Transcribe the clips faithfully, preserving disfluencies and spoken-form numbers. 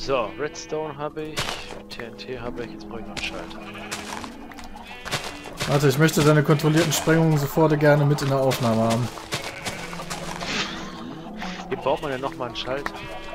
So, Redstone habe ich, T N T habe ich, jetzt brauche ich noch einen Schalter. Warte, ich möchte deine kontrollierten Sprengungen sofort gerne mit in der Aufnahme haben. Wie baut man denn nochmal einen Schalter?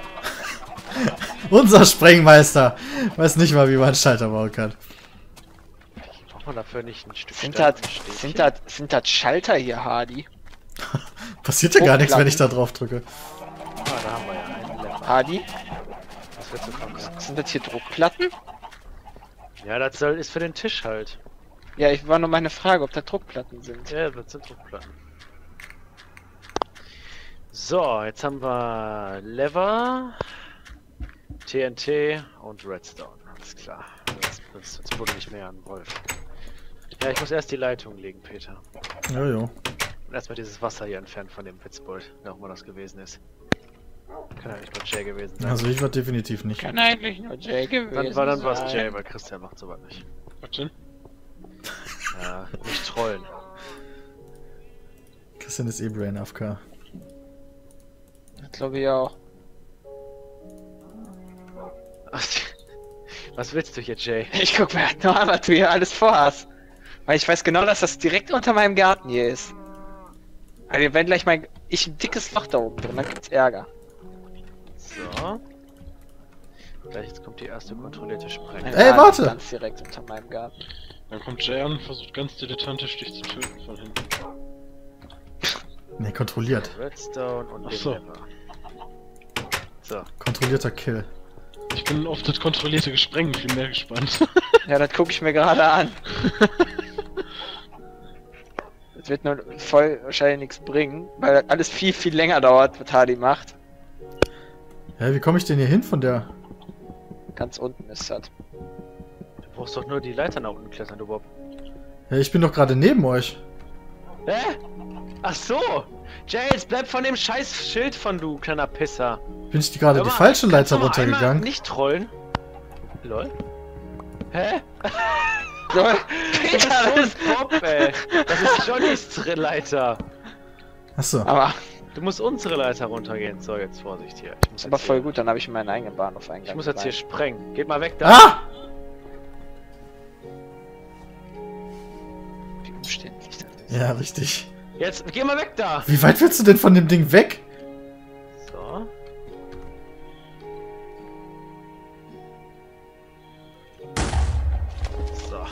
Unser Sprengmeister weiß nicht mal, wie man einen Schalter bauen kann. Braucht man dafür nicht ein Stück Sind Stein das, und ein Stäbchen? sind das, sind das Schalter hier, Hardy? Passiert ja gar nichts, wenn ich da drauf drücke. Ah, da haben wir ja einen Lever. Hardy? Was willst du von mir? Sind das hier Druckplatten? Ja, das soll, ist für den Tisch halt. Ja, ich war nur meine Frage, ob da Druckplatten sind. Ja, das sind Druckplatten. So, jetzt haben wir Lever, T N T und Redstone. Alles klar. Jetzt, jetzt, jetzt wurde nicht mehr an Wolf. Ja, ich muss erst die Leitung legen, Peter. Jojo. Und erstmal dieses Wasser hier entfernen von dem Witzbold, wer auch immer das gewesen ist. Kann ja nicht nur Jay gewesen sein. Also ich war definitiv nicht. Kann eigentlich nur Jay gewesen dann war dann was sein. Jay, weil Christian macht sowas nicht. Was denn? Ja, nicht trollen. Christian ist eh Brain A F K. Das glaube ich auch. Was willst du hier, Jay? Ich guck mir halt nur an, was du hier alles vorhast. Weil ich weiß genau, dass das direkt unter meinem Garten hier ist. Also wenn gleich mein... Ich ein dickes Loch da oben drin, dann gibt's Ärger. So. Gleich jetzt kommt die erste kontrollierte Sprengung. Mein Ey, Garten warte! ist ganz direkt unter meinem Garten. Dann kommt Jay an und versucht ganz dilettantisch dich zu töten von hinten. Ne, kontrolliert. Redstone und Ach den so. Lever. So. Kontrollierter Kill. Ich bin auf das kontrollierte Gesprengen viel mehr gespannt. Ja, das gucke ich mir gerade an. Das wird nur voll wahrscheinlich nichts bringen, weil das alles viel, viel länger dauert, was Hardy macht. Hä, wie komme ich denn hier hin von der... Ganz unten ist das. Du brauchst doch nur die Leiter nach unten klettern, du Bob. Ja, ich bin doch gerade neben euch. Hä? Ach so! Jay, jetzt bleib von dem scheiß Schild von du, kleiner Pisser. Bin ich die gerade Hör die mal, falsche kannst Leiter du mal einmal runtergegangen? Nicht trollen. Lol. Hä? Lol. Du bist so ein Bob, ey. Das ist Johnnys Leiter. Achso. Aber, Du musst unsere Leiter runtergehen. So, jetzt Vorsicht hier. Ich muss ist aber jetzt voll hier, gut, dann habe ich meinen eigenen Bahnhof eingegangen. Ich muss jetzt hier sprengen. Geht mal weg da. Ah! Wie umständlich das ist. Ja, richtig. Jetzt, geh mal weg da. Wie weit willst du denn von dem Ding weg? So. So.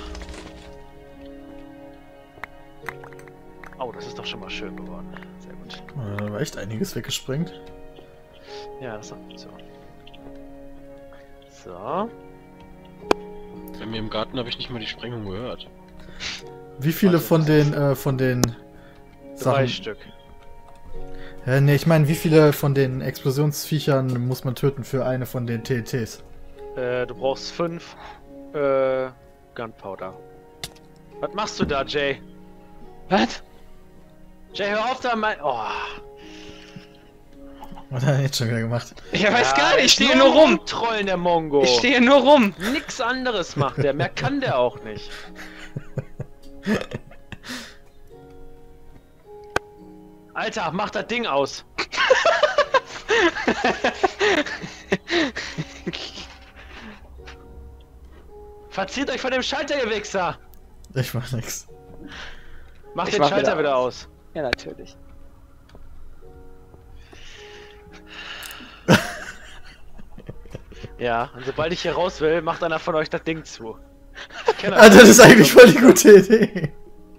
Oh, das ist doch schon mal schön geworden. Sehr gut. Oh, da war echt einiges weggesprengt. Ja, das ist doch gut so. So. Bei mir im Garten habe ich nicht mal die Sprengung gehört. Wie viele Warte, von das den, ist- äh, von den Drei Sachen... Stück. Äh, ne, ich meine, wie viele von den Explosionsviechern muss man töten für eine von den T N Ts? Äh, du brauchst fünf äh, Gunpowder. Was machst du da, Jay? Was? Jay, hör auf da, mein... Oh. Was hat er jetzt schon wieder gemacht? Ich weiß gar nicht, ich stehe stehe nur rum. Trollen, der Mongo. Ich stehe nur rum. Nix anderes macht der, mehr kann der auch nicht. Alter, mach das Ding aus. Verzieht euch von dem Schalter, ihr Wichser. Ich mach nix. Macht Ich den mach Schalter wieder wieder aus. Ja, natürlich. Ja, und sobald ich hier raus will, macht einer von euch das Ding zu. Ich kenn Alter, das ist eigentlich voll die gute Idee.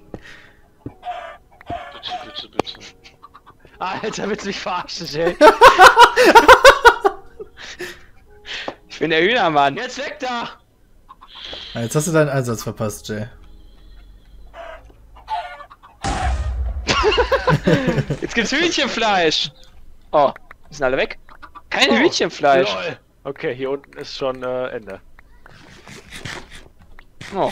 Bitte, bitte, bitte. Alter, willst du mich verarschen, Jay? Ich bin der Hühnermann. Jetzt weg da! Ja, jetzt hast du deinen Einsatz verpasst, Jay. Jetzt gibt's Hühnchenfleisch. Oh, sind alle weg? Kein Oh, Hühnchenfleisch. Lol. Okay, hier unten ist schon äh, Ende. Oh.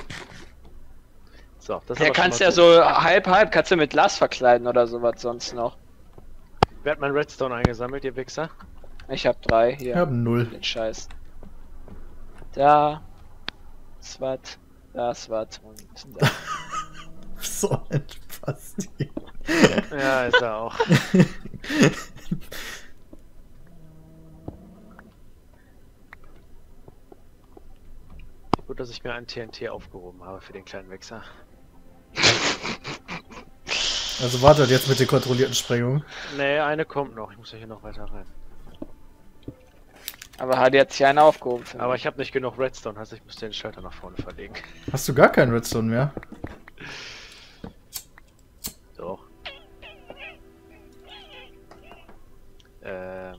So, das ist Ja, aber schon kannst mal ja gut. so halb halb, kannst du mit Glas verkleiden oder sowas sonst noch. Wer hat mein Redstone eingesammelt, ihr Wichser? Ich hab drei hier. Wir haben null. Den Scheiß. Da. Das wat. Das wat. Und da. So ein Spasti. Ja, ist er auch. ich mir ein T N T aufgehoben habe für den kleinen Wichser. Also wartet jetzt mit den kontrollierten Sprengungen. Nee, eine kommt noch. Ich muss ja hier noch weiter rein. Aber Hardy hat sich einen aufgehoben. Aber ich habe nicht genug Redstone, also ich muss den Schalter nach vorne verlegen. Hast du gar keinen Redstone mehr? Doch. Ähm.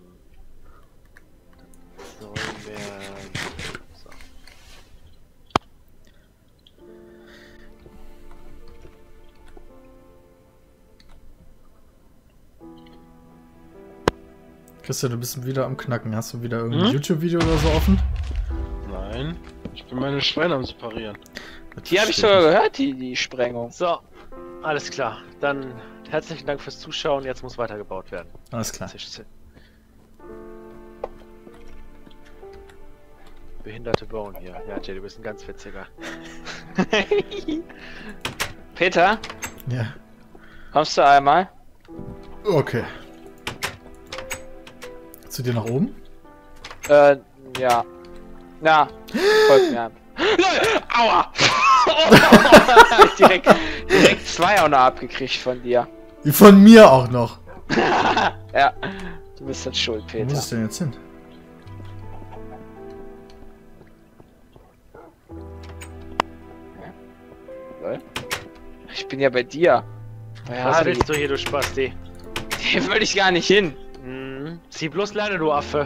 Sollen wir. So. Christian, du bist wieder am Knacken. Hast du wieder irgendein Hm? YouTube-Video oder so offen? Nein, ich bin meine Schweine am Separieren. Die habe ich sogar gehört, die, die Sprengung. So, alles klar. Dann herzlichen Dank fürs Zuschauen. Jetzt muss weitergebaut werden. Alles klar. Tisch- Behinderte bauen hier. Ja, Jay, du bist ein ganz witziger. Peter, Ja. kommst du einmal? Okay. Zu dir nach oben? Äh, ja. Na, folgt mir ab. Lol, aua! Hab ich direkt, direkt zwei auch noch abgekriegt von dir. Von mir auch noch. Ja, du bist jetzt schuld, Wo Peter. muss ich denn jetzt hin? Lol. Ich bin ja bei dir. Ja, Was Hardy. willst du hier, du Spasti? Hier will ich gar nicht hin. Hm, zieh bloß Leine, du Affe.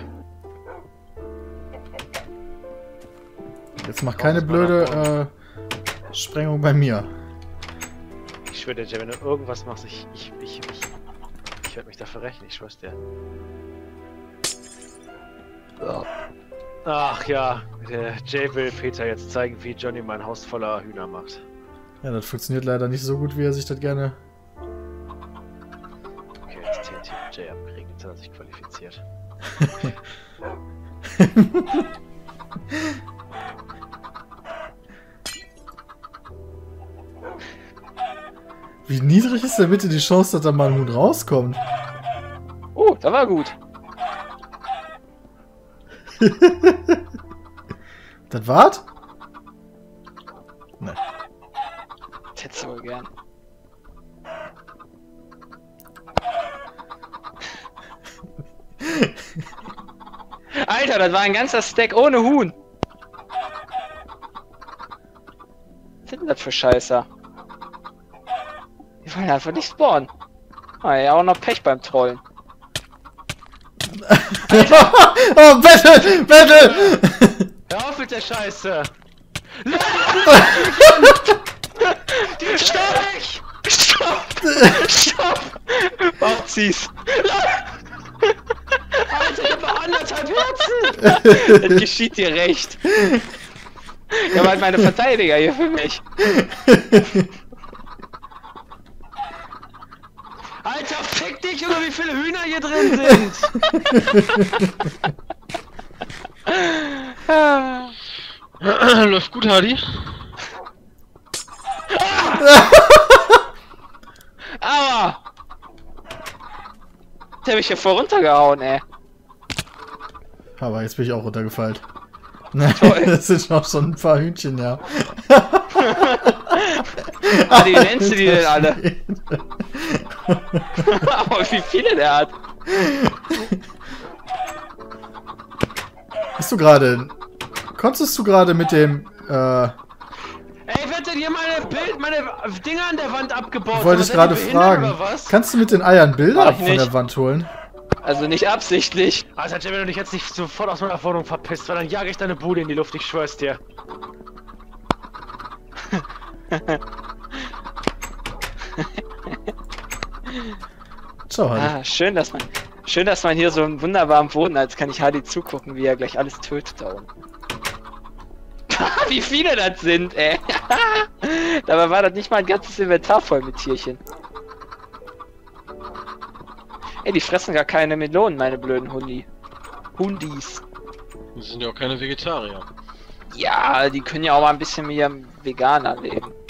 Jetzt mach keine blöde äh, Sprengung bei mir. Ich schwöre dir, Jay, wenn du irgendwas machst, ich, ich, ich, ich, ich werde mich dafür rächen, ich schwör's dir. Ach ja, der Jay will Peter jetzt zeigen, wie Johnny mein Haus voller Hühner macht. Ja, das funktioniert leider nicht so gut, wie er sich das gerne... Okay, jetzt T N T mit Jay abkriegen, jetzt hat er sich qualifiziert. Wie niedrig ist denn bitte die Chance, dass da mal ein Huhn rauskommt? Oh, das war gut. Das war's? Ne. Das hättest du wohl gern. Alter, das war ein ganzer Stack ohne Huhn. Was sind denn das für Scheißer? Die wollen einfach nicht spawnen. Ah, ja, auch noch Pech beim Trollen. Oh, Battle! Battle! Hör auf mit der Scheiße! Stopp! Stopp! Stopp! Aufzieh's! Alter, ich hab noch anderthalb Herzen! Das geschieht dir recht. Ja, aber halt meine Verteidiger hier für mich. Alter, fick dich, Junge, wie viele Hühner hier drin sind! Läuft gut, Hardy? Aua! Der hab ich hier voll runtergehauen, ey. Aber jetzt bin ich auch runtergefallen. Das sind auch schon ein paar Hühnchen, ja. Ah, die nennst du die denn alle? Aber wie viele der hat? Hast du gerade... Konntest du gerade mit dem... Äh, Ey, wer hat denn hier meine Bild, meine Dinger an der Wand abgebaut? wollte ich Seid ihr gerade behindert fragen. oder was? Kannst du mit den Eiern Bilder Mach ich von nicht. der Wand holen? Also nicht absichtlich. Alter, Jay, wenn du dich jetzt nicht sofort aus meiner Wohnung verpisst, weil dann jage ich deine Bude in die Luft, ich schwör's dir. Ciao, Hardy. Ah, schön, dass man, schön, dass man hier so einen wunderbaren Boden, als kann ich Hardy zugucken, wie er gleich alles tötet da unten. Wie viele das sind, ey. Dabei war das nicht mal ein ganzes Inventar voll mit Tierchen. Ey, die fressen gar keine Melonen, meine blöden Hundi. Hundis. Die sind ja auch keine Vegetarier. Ja, die können ja auch mal ein bisschen mehr Veganer leben.